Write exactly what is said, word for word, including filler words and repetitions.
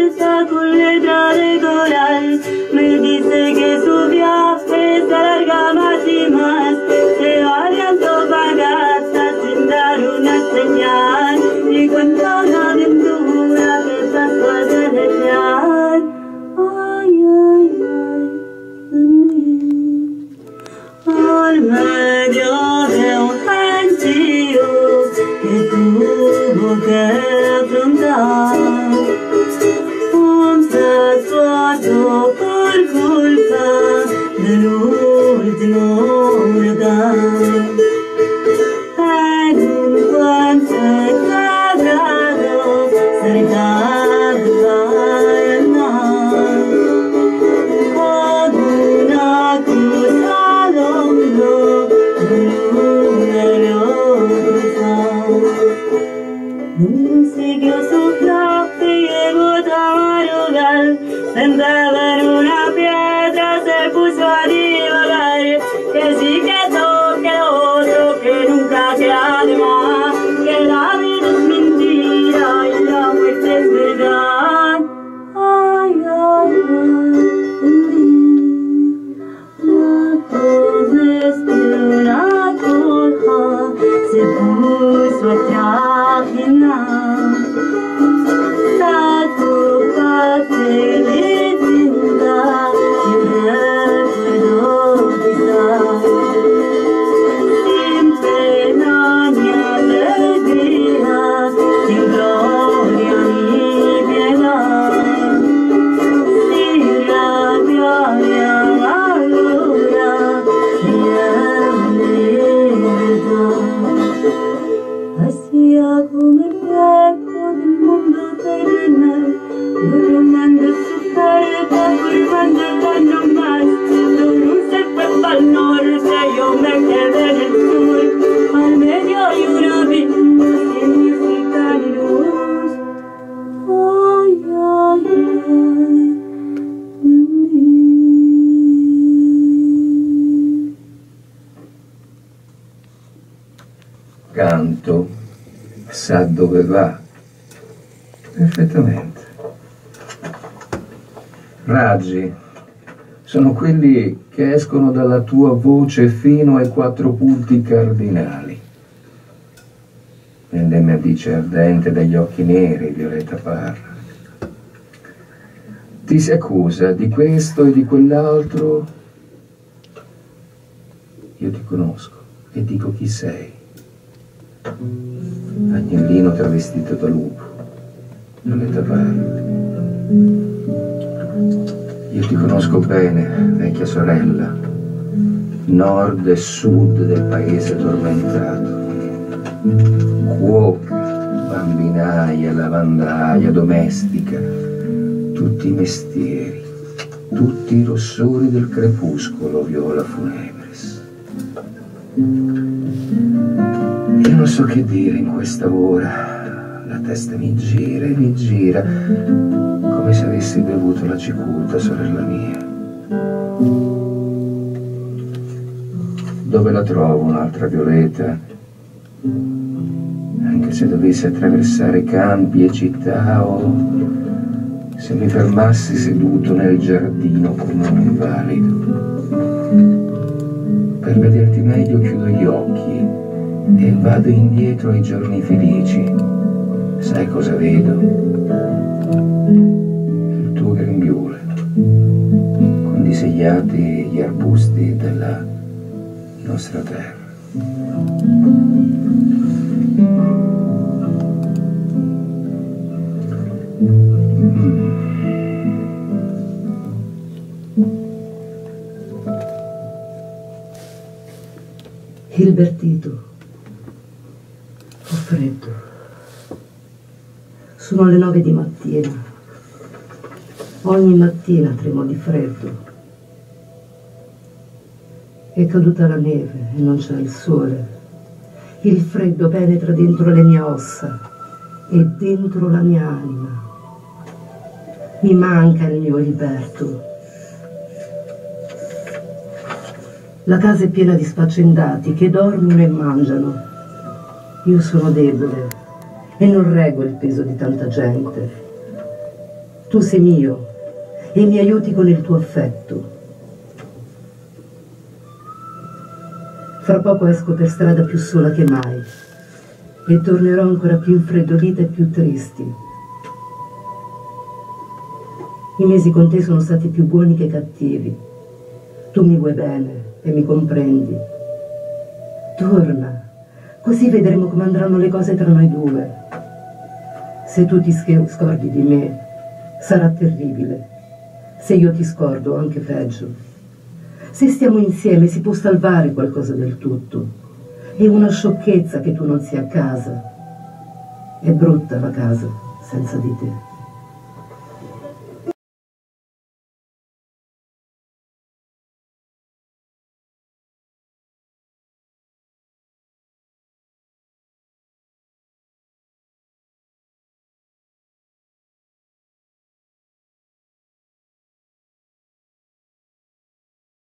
descalza con letra de coral. Me dice que su viaje se alarga más y más, se va de Antofagasta sin dar una señal, y cuenta una aventura que pasó a deletrear. Ay, ay, ay, de mí. Al medio de un gentío que tuvo que afrontar un traspaso por culpa del último huracán. En un puente quebrado cerca de Paraná, con una cruz al hombro de un cruzado, no siguió su viaje y llegó a lugar. Sentada en una piedra se puso a divagar, que sí que toque otro, que nunca sea de más, que la vida es mentira y la muerte es verdad. Ay, ay, ay, la cosa de una coja se puso a trajinar, sacó papel y tinta y recuerdo quizás, sin pena ni alegría, sin gloria ni piedad, sin rabia ni amargura, sin libertad. Hacía como el hueco del mundo terrenal, durmiendo su carga, formándola no más. Luz se fue pa'l norte, yo me quedé en el sur, al medio hay un abismo sin música ni luz. Ay, ay, ay, de mí. Canto, sa dove va, perfettamente. Raggi sono quelli che escono dalla tua voce fino ai quattro punti cardinali. Nell'emme dice ardente dagli occhi neri, Violeta Parra. Ti si accusa di questo e di quell'altro. Io ti conosco e dico chi sei. Agnellino travestito da lupo, Violeta Parra. Io ti conosco bene, vecchia sorella, nord e sud del paese tormentato. Cuoca, bambinaia, lavandaia, domestica, tutti i mestieri, tutti i rossori del crepuscolo, Viola Funebris. Io non so che dire in questa ora, la testa mi gira e mi gira, come se avessi bevuto la cicuta, sorella mia. Dove la trovo un'altra Violeta? Anche se dovessi attraversare campi e città, o se mi fermassi seduto nel giardino come un invalido. Per vederti meglio chiudo gli occhi e vado indietro ai giorni felici. Sai cosa vedo? Il tuo grembiule, con disegnati gli arbusti della nostra terra. Mm. Gilbertito, ho freddo. Sono le nove di mattina. Ogni mattina tremo di freddo. È caduta la neve e non c'è il sole. Il freddo penetra dentro le mie ossa e dentro la mia anima. Mi manca il mio Gilberto. La casa è piena di sfaccendati che dormono e mangiano. Io sono debole e non reggo il peso di tanta gente. Tu sei mio e mi aiuti con il tuo affetto. Fra poco esco per strada più sola che mai e tornerò ancora più infreddolita e più tristi. I mesi con te sono stati più buoni che cattivi. Tu mi vuoi bene e mi comprendi. Torna, così vedremo come andranno le cose tra noi due. Se tu ti scordi di me, sarà terribile. Se io ti scordo, anche peggio. Se stiamo insieme si può salvare qualcosa del tutto. È una sciocchezza che tu non sia a casa. È brutta la casa senza di te.